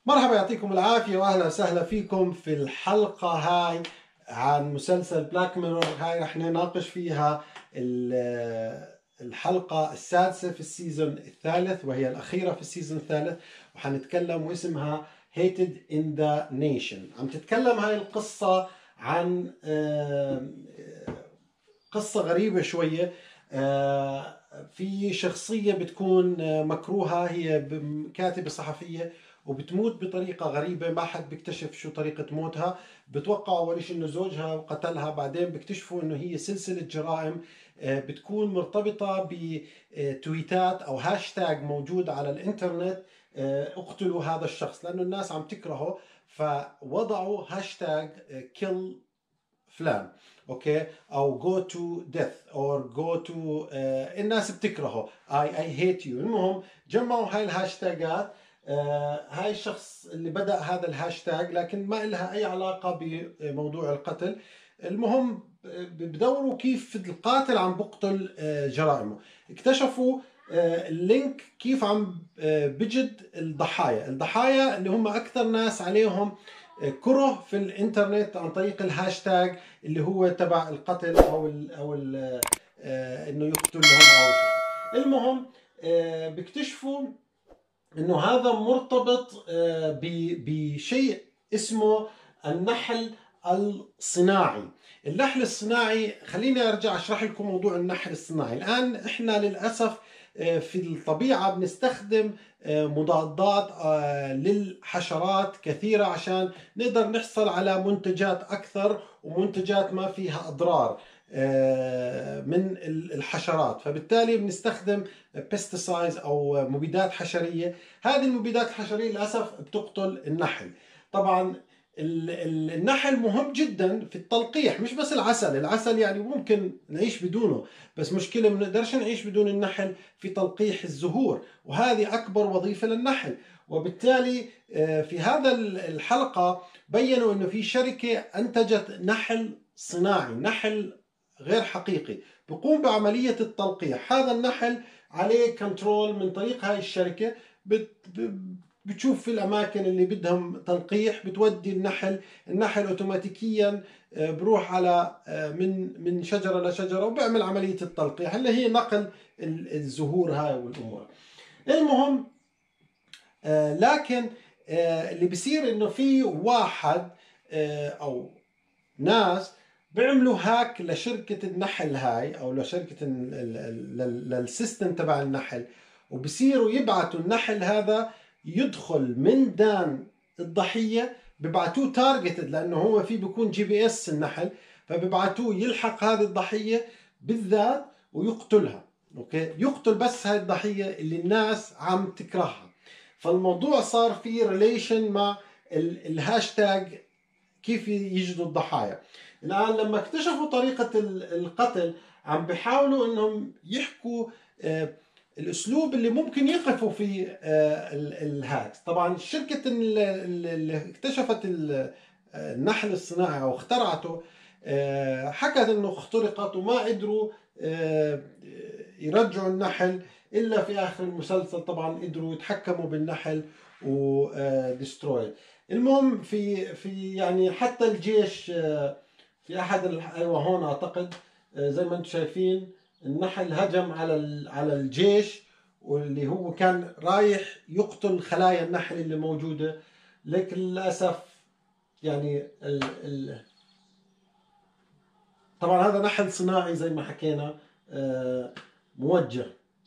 مرحبا، يعطيكم العافية وأهلا وسهلا فيكم في الحلقة هاي عن مسلسل بلاك ميرور. هاي رح نناقش فيها الحلقة السادسة في السيزون الثالث، وهي الأخيرة في السيزون الثالث، وحنتكلم واسمها Hated in the Nation. عم تتكلم هاي القصة عن قصة غريبة شوية. في شخصية بتكون مكروهة، هي كاتبة صحفية، وبتموت بطريقة غريبة، ما حد بيكتشف شو طريقة موتها. بتوقعوا أول شيء إنه زوجها قتلها، بعدين بيكتشفوا إنه هي سلسلة جرائم بتكون مرتبطة بتويتات أو هاشتاج موجود على الإنترنت. اقتلوا هذا الشخص، لأنه الناس عم تكرهه، فوضعوا هاشتاج kill فلان، اوكي، او جو تو ديث او جو تو الناس بتكرهه، اي هيت يو. المهم جمعوا هاي الهاشتاجات. هاي الشخص اللي بدأ هذا الهاشتاج، لكن ما لها اي علاقة بموضوع القتل. المهم بدوروا كيف القاتل عم بقتل جرائمه. اكتشفوا اللينك كيف عم بجد الضحايا اللي هم اكثر ناس عليهم كره في الانترنت عن طريق الهاشتاج اللي هو تبع القتل او انه يقتلهم او شيء. المهم بيكتشفوا انه هذا مرتبط بشيء اسمه النحل الصناعي. النحل الصناعي، خليني ارجع اشرح لكم موضوع النحل الصناعي. الان احنا للاسف في الطبيعة بنستخدم مضادات للحشرات كثيرة عشان نقدر نحصل على منتجات أكثر ومنتجات ما فيها أضرار من الحشرات. فبالتالي بنستخدم بيستيسايدز أو مبيدات حشرية. هذه المبيدات الحشرية للأسف بتقتل النحل. طبعا النحل مهم جدا في التلقيح، مش بس العسل يعني ممكن نعيش بدونه، بس مشكلة ما بنقدرش نعيش بدون النحل في تلقيح الزهور، وهذه أكبر وظيفة للنحل. وبالتالي في هذا الحلقة بيّنوا إنه في شركة أنتجت نحل صناعي، نحل غير حقيقي، بيقوم بعملية التلقيح. هذا النحل عليه كنترول من طريق هاي الشركة. بتشوف في الأماكن اللي بدهم تلقيح، بتودي النحل أوتوماتيكيا بروح على من شجرة لشجرة وبيعمل عملية التلقيح اللي هي نقل الزهور هاي والأمور. المهم لكن اللي بيصير إنه في واحد أو ناس بيعملوا هاك لشركة النحل هاي أو لشركة للسيستم تبع النحل، وبصيروا يبعتوا النحل هذا يدخل من دان الضحية. ببعتوه تارجتد لأنه هو في بيكون GPS النحل، فببعتوه يلحق هذه الضحية بالذات ويقتلها. اوكي، يقتل بس هاي الضحية اللي الناس عم تكرهها. فالموضوع صار فيه ريليشن مع الهاشتاج كيف يجدوا الضحايا. الآن لما اكتشفوا طريقة القتل عم بيحاولوا انهم يحكوا الاسلوب اللي ممكن يقفوا فيه الهاكس. طبعا الشركة اللي اكتشفت النحل الصناعي او اخترعته حكت انه اخترقت وما قدروا يرجعوا النحل الا في اخر المسلسل. طبعا قدروا يتحكموا بالنحل وديستروي. المهم في يعني حتى الجيش في احد ايوه هون اعتقد زي ما انتم شايفين النحل هجم على الجيش، واللي هو كان رايح يقتل خلايا النحل اللي موجوده. لكن للاسف يعني طبعا هذا نحل صناعي زي ما حكينا موجه.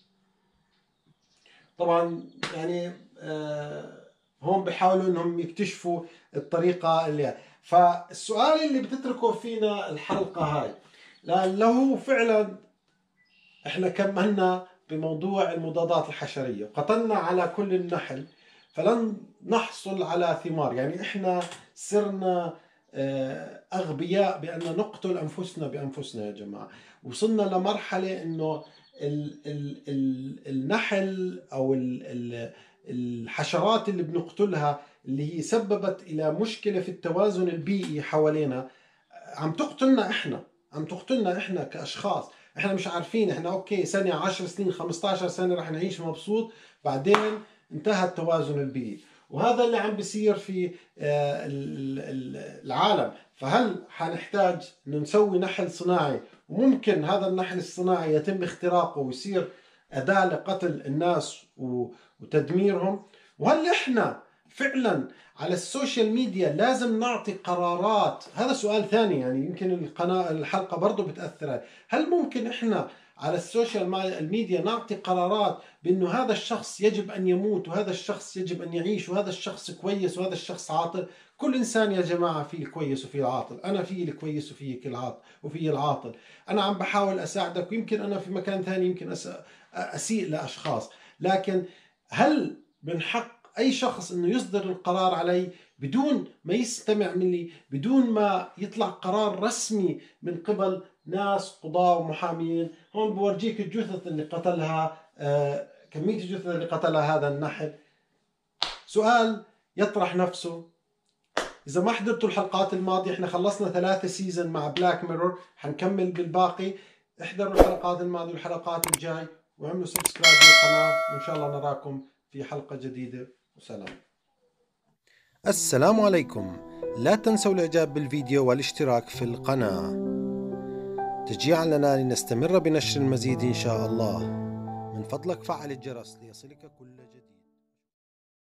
طبعا يعني هون بيحاولوا انهم يكتشفوا الطريقه اللي فالسؤال اللي بتتركه فينا الحلقه هاي، لأنه فعلا احنا كملنا بموضوع المضادات الحشريه وقتلنا على كل النحل فلن نحصل على ثمار. يعني احنا صرنا اغبياء بان نقتل انفسنا بانفسنا يا جماعه. وصلنا لمرحله انه النحل او الحشرات اللي بنقتلها اللي هي سببت الى مشكله في التوازن البيئي حوالينا عم تقتلنا احنا كاشخاص. احنا مش عارفين، احنا اوكي سنه 10 سنين 15 سنه رح نعيش مبسوط، بعدين انتهى التوازن البيئي. وهذا اللي عم بيصير في العالم. فهل حنحتاج انه نسوي نحل صناعي، وممكن هذا النحل الصناعي يتم اختراقه ويصير أداة لقتل الناس وتدميرهم؟ وهل احنا فعلا على السوشيال ميديا لازم نعطي قرارات؟ هذا سؤال ثاني، يعني يمكن الحلقة برضو بتأثر. هل ممكن احنا على السوشيال ميديا نعطي قرارات بأنه هذا الشخص يجب أن يموت، وهذا الشخص يجب أن يعيش، وهذا الشخص كويس وهذا الشخص عاطل؟ كل إنسان يا جماعة فيه الكويس وفيه العاطل. أنا فيه الكويس وفيه العاطل وفيه العاطل. أنا عم بحاول أساعدك، ويمكن أنا في مكان ثاني يمكن أسيء لأشخاص، لكن هل من حق أي شخص أنه يصدر القرار علي بدون ما يستمع مني، بدون ما يطلع قرار رسمي من قبل ناس قضاة ومحامين؟ هون بورجيك الجثث اللي قتلها، كمية الجثث اللي قتلها هذا النحل. سؤال يطرح نفسه. إذا ما حضرتوا الحلقات الماضية، إحنا خلصنا 3 سيزن مع بلاك ميرور، حنكمل بالباقي. احضروا الحلقات الماضية والحلقات الجاي، واعملوا سبسكرايب للقناة، وإن شاء الله نراكم في حلقة جديدة. وسلام. السلام عليكم. لا تنسوا الإعجاب بالفيديو والاشتراك في القناة تشجيعا لنا لنستمر بنشر المزيد إن شاء الله. من فضلك فعل الجرس ليصلك كل